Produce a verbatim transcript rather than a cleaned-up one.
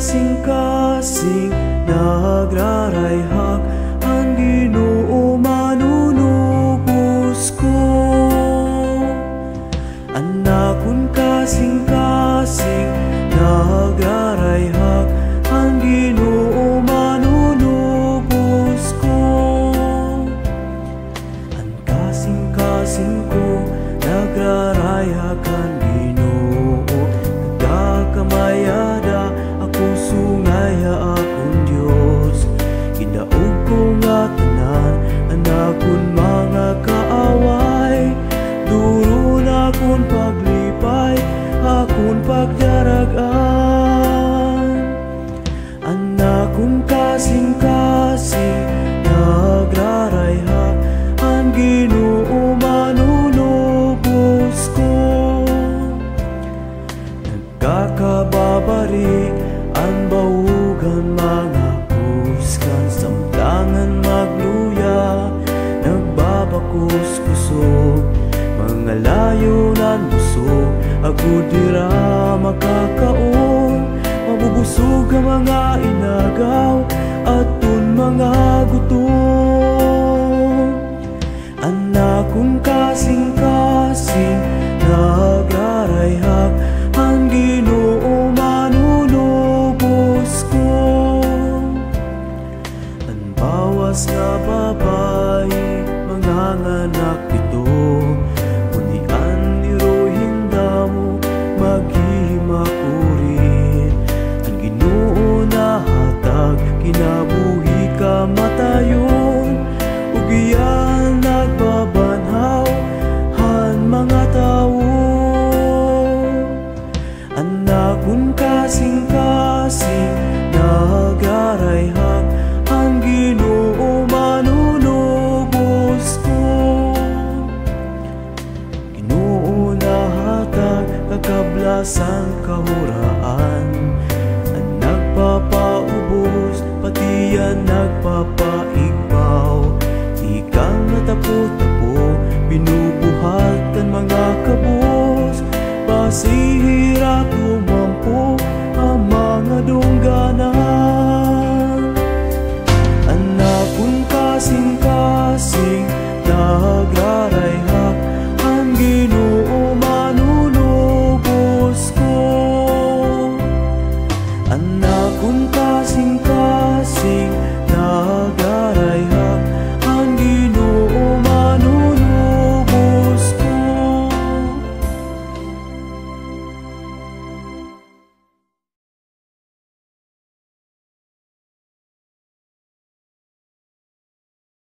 kasing-kasing nagrarayhak ang Ginoo manunubos ko. Anakon kasing-kasing nagrarayhak ang Ginoo manunubos ko. Ang kasing-kasing ko nagrarayhak ang Ginoo, nagkakamayada ako sungaya akong Dios. Kinaog ko nga tanan anakon mga kaaway, duro na akon paglipay akon pagdaragan. Anakon kasing-kasing nagrarayhak ang Ginoo manunubos ko. Nagkakababari ang baugan mga kuskan, samtangan magluya nagbabakos-kusog. Mga layonan busog agud dira makakaon, mabubusog ang mga inagaw aton mga gutom. Anakon kasing-kasing nagrarayhak ang Ginoo manunubos ko. Ang bawas nga babae manganganak ito, unian niro hindamo maghimakurit. Ang Ginoo na hatag kinabuhi kamatayon, ug iyan nagbabanhaw han mga tawo. Anakon kasing-kasing nagrarayhak ang Ginoo manunubos ko. Ginoo na hatag kakablasan kahuraan, ang nagpapaubos pati yan nagpapaigbaw. Di kang natapo-tapo binu